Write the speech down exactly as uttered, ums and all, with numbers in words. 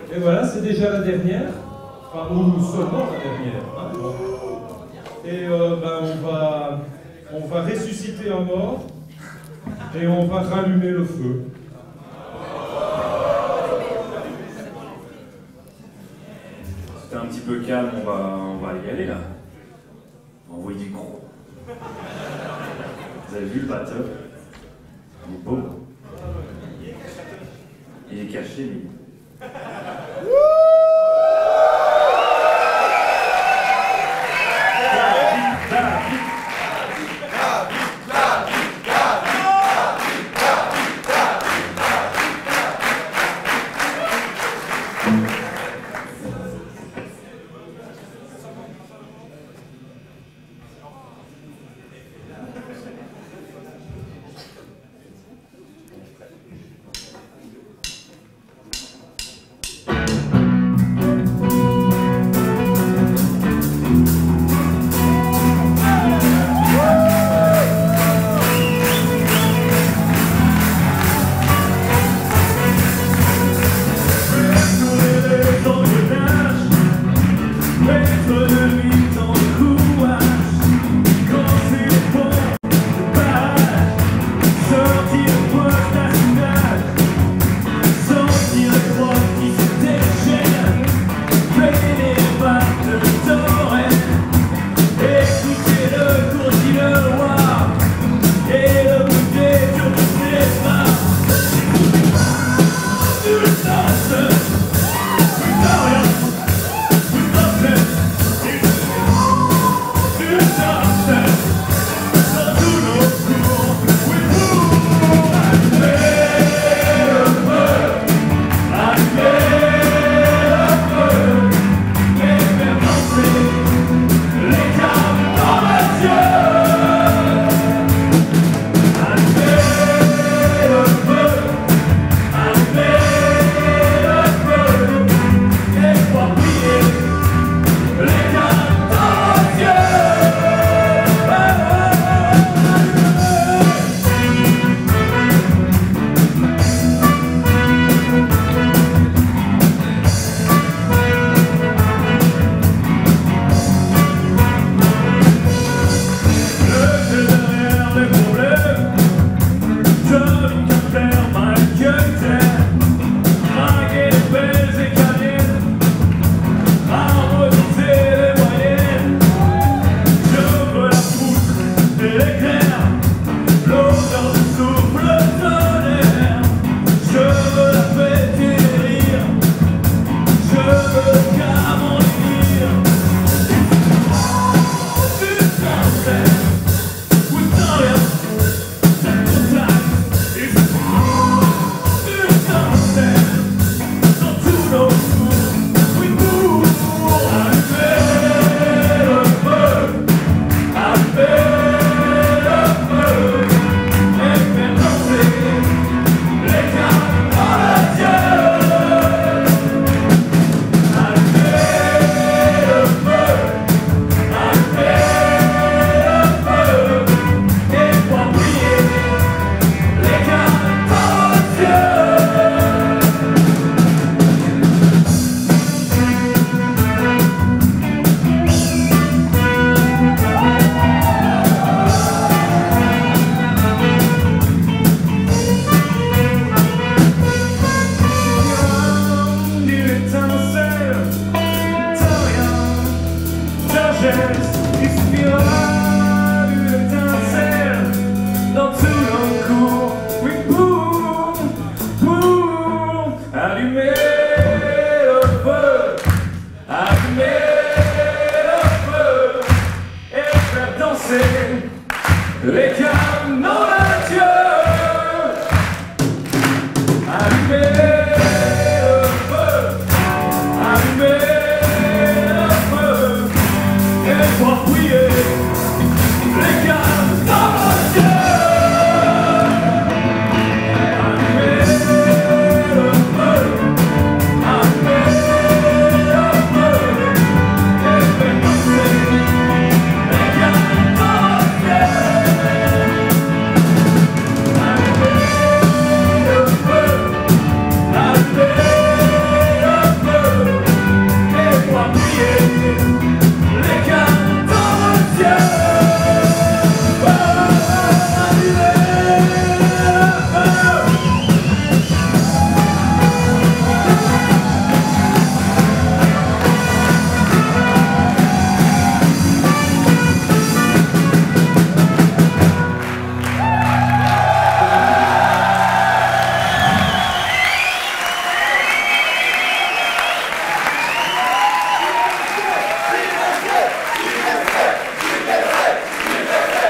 Et voilà, c'est déjà la dernière. Enfin, ou seulement la dernière. Hein. Et euh, ben, on va, on va ressusciter un mort et on va rallumer le feu. C'était un petit peu calme, on va, on va y aller là. On va envoyer du gros. Vous avez vu le batteur? Il est beau. Il est caché, mais... Allumez